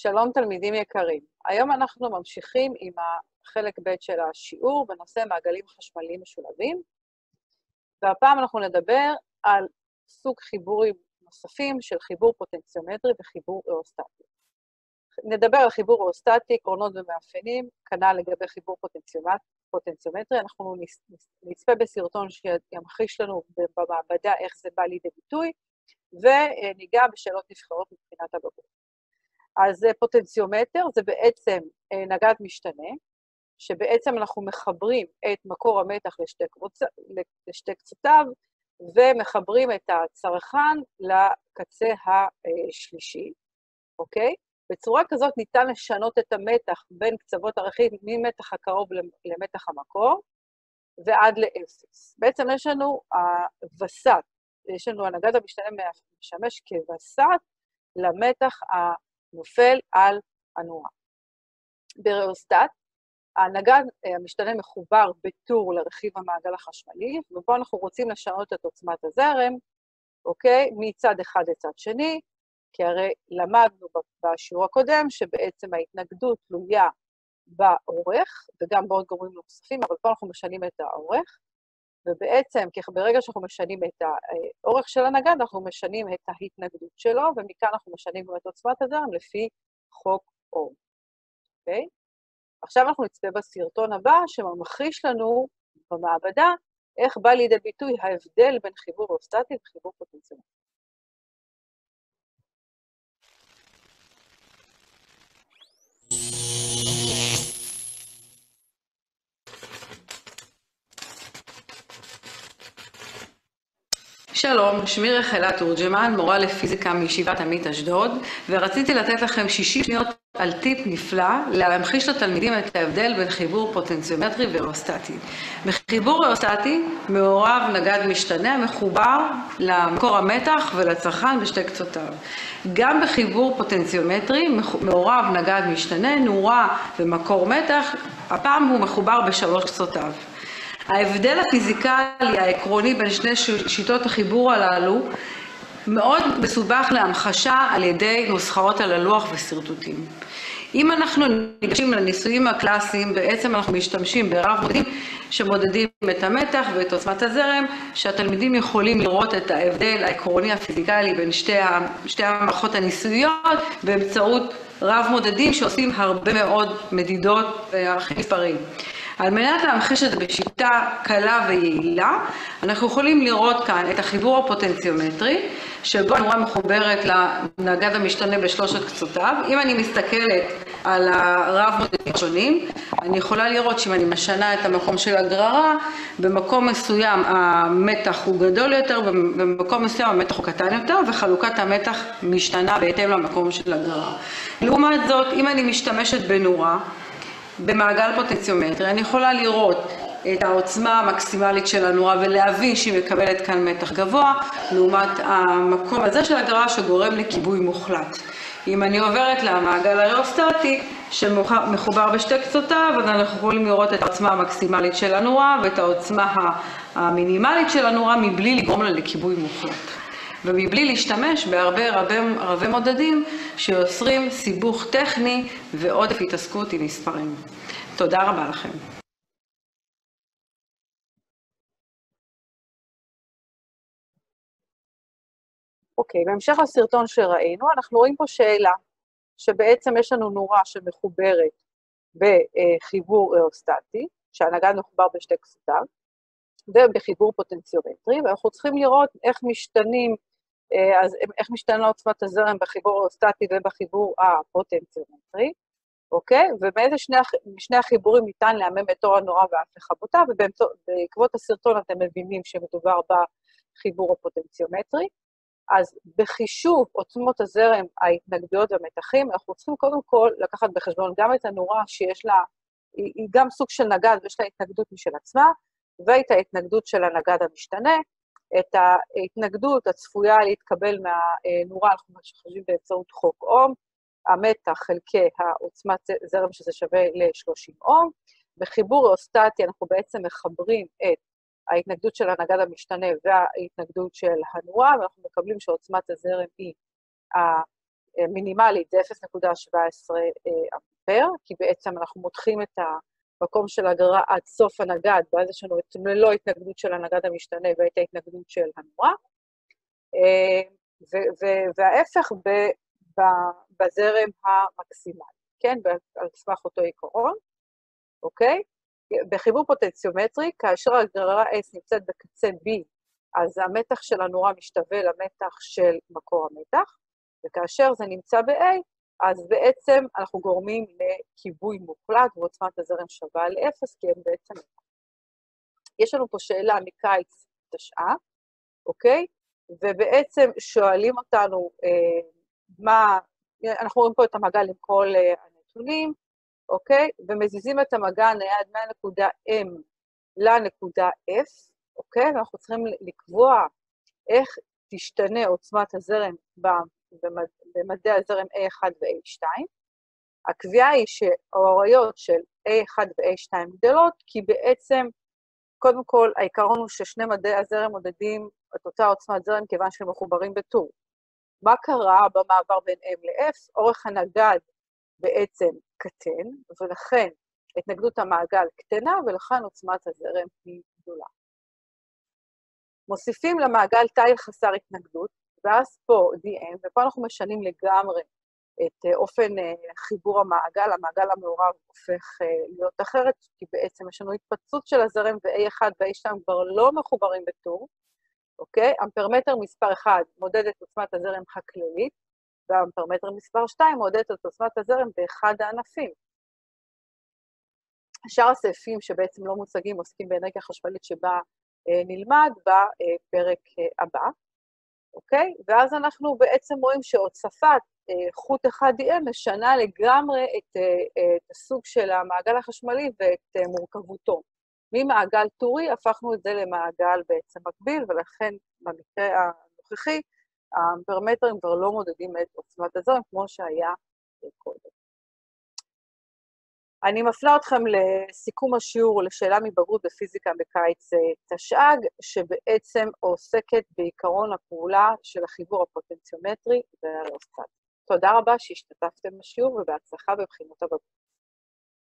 שלום תלמידים יקרים. היום אנחנו ממשיכים עם החלק ב' של השיעור בנושא מעגלים חשמליים משולבים, והפעם אנחנו נדבר על סוג חיבורים נוספים של חיבור פוטנציומטרי וחיבור ריאוסטטי. נדבר על חיבור ריאוסטטי, עקרונות ומאפיינים, כנ"ל לגבי חיבור פוטנציומטרי. אנחנו נצפה בסרטון שימחיש לנו במעבדה איך זה בא לידי ביטוי, וניגע בשאלות נבחרות מבחינת הבגרות. אז פוטנציומטר זה בעצם נגד משתנה, שבעצם אנחנו מחברים את מקור המתח לשתי קצותיו, ומחברים את הצרכן לקצה השלישי, אוקיי? בצורה כזאת ניתן לשנות את המתח בין קצוות הרכיב ממתח הקרוב למתח המקור, ועד לאפס. בעצם יש לנו הווסת, יש לנו הנגד המשתנה משמש כווסת למתח נופל על הנורה. בריאוסטט, הנגד המשתנה מחובר בטור לרכיב המעגל החשמלי, ובו אנחנו רוצים לשנות את עוצמת הזרם, אוקיי? מצד אחד לצד שני, כי הרי למדנו בשיעור הקודם שבעצם ההתנגדות תלויה באורך, וגם בעוד גורמים נוספים, אבל פה אנחנו משנים את האורך, ובעצם ברגע שאנחנו משנים את האורך של הנגד, אנחנו משנים את ההתנגדות שלו, ומכאן אנחנו משנים גם את עוצמת הזרם לפי חוק אום. אוקיי? עכשיו אנחנו נצפה בסרטון הבא, שממחיש לנו במעבדה איך בא לידי ביטוי ההבדל בין חיבור ריאוסטטי וחיבור פוטנציומטרי. שלום, שמי רחלה תורג'מן, מורה לפיזיקה מישיבת עמית אשדוד, ורציתי לתת לכם 60 שניות על טיפ נפלא להמחיש לתלמידים את ההבדל בין חיבור פוטנציומטרי וריאוסטטי. בחיבור ריאוסטטי מעורב נגד משתנה מחובר למקור המתח ולצרכן בשתי קצותיו. גם בחיבור פוטנציומטרי מעורב נגד משתנה, נורה ומקור מתח, הפעם הוא מחובר בשלוש קצותיו. ההבדל הפיזיקלי העקרוני בין שני שיטות החיבור הללו מאוד מסובך להמחשה על ידי נוסחאות על הלוח וסרטוטים. אם אנחנו ניגשים לניסויים הקלאסיים, בעצם אנחנו משתמשים ברב מודדים שמודדים את המתח ואת עוצמת הזרם, שהתלמידים יכולים לראות את ההבדל העקרוני הפיזיקלי בין שתי המערכות הניסויות, באמצעות רב מודדים שעושים הרבה מאוד מדידות ומספרים. על מנת להמחיש את זה בשיטה קלה ויעילה, אנחנו יכולים לראות כאן את החיבור הפוטנציומטרי, שבו הנורה מחוברת לנגד המשתנה בשלושת קצותיו. אם אני מסתכלת על הרב מודדים השונים, אני יכולה לראות שאם אני משנה את המקום של הגררה, במקום מסוים המתח הוא גדול יותר, במקום מסוים המתח הוא קטן יותר, וחלוקת המתח משתנה בהתאם למקום של הגררה. לעומת זאת, אם אני משתמשת בנורה, במעגל פוטנציומטרי, אני יכולה לראות את העוצמה המקסימלית של הנורה ולהבין שהיא מקבלת כאן מתח גבוה, לעומת המקום הזה של הגררה שגורם לכיבוי מוחלט. אם אני עוברת למעגל הריאוסטטי שמחובר בשתי קצותיו, אז אנחנו יכולים לראות את העוצמה המקסימלית של הנורה ואת העוצמה המינימלית של הנורה מבלי לגרום לה לכיבוי מוחלט. ומבלי להשתמש בהרבה מודדים שיוצרים סיבוך טכני ועודף התעסקות עם מספרים. תודה רבה לכם. אוקיי, בהמשך לסרטון שראינו, אנחנו רואים פה שאלה, שבעצם יש לנו נורה שמחוברת בחיבור ריאוסטטי, שהנגד מחובר בשתי קצותיו, ובחיבור פוטנציומטרי, ואנחנו צריכים לראות איך משתנה עוצמת הזרם בחיבור הריאוסטטי ובחיבור הפוטנציומטרי, אוקיי? ובאיזה שני החיבורים ניתן לאמם את אור הנורה ואף לכבותה, ובעקבות הסרטון אתם מבינים שמדובר בחיבור הפוטנציומטרי. אז בחישוב עוצמות הזרם, ההתנגדויות והמתחים, אנחנו צריכים קודם כל לקחת בחשבון גם את הנורה שיש לה, היא גם סוג של נגד ויש לה התנגדות משל עצמה, ואת ההתנגדות של הנגד המשתנה, את ההתנגדות הצפויה להתקבל מהנורה, אנחנו חושבים באמצעות חוק אום, המתח חלקי העוצמת זרם שזה שווה ל-30 אום. בחיבור ריאוסטטי אנחנו בעצם מחברים את ההתנגדות של הנגד המשתנה וההתנגדות של הנורה, ואנחנו מקבלים שעוצמת הזרם היא מינימלית זה 0.17 אמפר, כי בעצם אנחנו מותחים את המקום של הגררה עד סוף הנגד, ואז יש לנו את מלוא התנגדות של הנגד המשתנה ואת ההתנגדות של הנורה, וההפך בזרם המקסימלי, כן? על סמך אותו עיקרון, אוקיי? בחיבור פוטנציומטרי, כאשר הגררה S נמצאת בקצה B, אז המתח של הנורה משתווה למתח של מקור המתח, וכאשר זה נמצא ב-A, אז בעצם אנחנו גורמים לכיבוי מוחלט, ועוצמת הזרם שווה ל-0, כי הם בעצם... יש לנו פה שאלה מקיץ תשעה, אוקיי? ובעצם שואלים אותנו אנחנו רואים פה את המעגל עם כל הנתונים, אוקיי? ומזיזים את המגע נייד מהנקודה M לנקודה F, אוקיי? ואנחנו צריכים לקבוע איך תשתנה עוצמת הזרם במדי הזרם A1 ו-A2. הקביעה היא שהאוריות של A1 ו-A2 גדלות, כי בעצם, קודם כל, העיקרון הוא ששני מדי הזרם מודדים את אותה עוצמת זרם, כיוון שהם מחוברים בטור. מה קרה במעבר בין M ל-F? אורך הנגד בעצם קטן, ולכן התנגדות המעגל קטנה, ולכן עוצמת הזרם היא גדולה. מוסיפים למעגל תיל חסר התנגדות, ואז פה DM, ופה אנחנו משנים לגמרי את אופן חיבור המעגל המעורב הופך להיות אחרת, כי בעצם יש לנו התפצלות של הזרם, ו-A1 ו-A2 כבר לא מחוברים בטור, אוקיי? אמפרמטר מספר 1 מודד את עוצמת הזרם הכללית, והאמפרמטר מספר 2 מודד את עוצמת הזרם באחד הענפים. שאר הסעיפים שבעצם לא מוצגים עוסקים באנרגיה חשמלית שבה נלמד בפרק הבא, אוקיי? ואז אנחנו בעצם רואים שהוצפת חוט 1DM משנה לגמרי את הסוג של המעגל החשמלי ואת מורכבותו. ממעגל טורי הפכנו את זה למעגל בעצם מקביל, ולכן במקרה הנוכחי, האמפרמטרים כבר לא מודדים את עוצמת הזרם כמו שהיה קודם. אני מפנה אתכם לסיכום השיעור לשאלה מבגרות בפיזיקה בקיץ תשע"ג, שבעצם עוסקת בעיקרון הפעולה של החיבור הפוטנציומטרי והריאוסטטי. תודה רבה שהשתתפתם בשיעור ובהצלחה בבחינות הבגרות.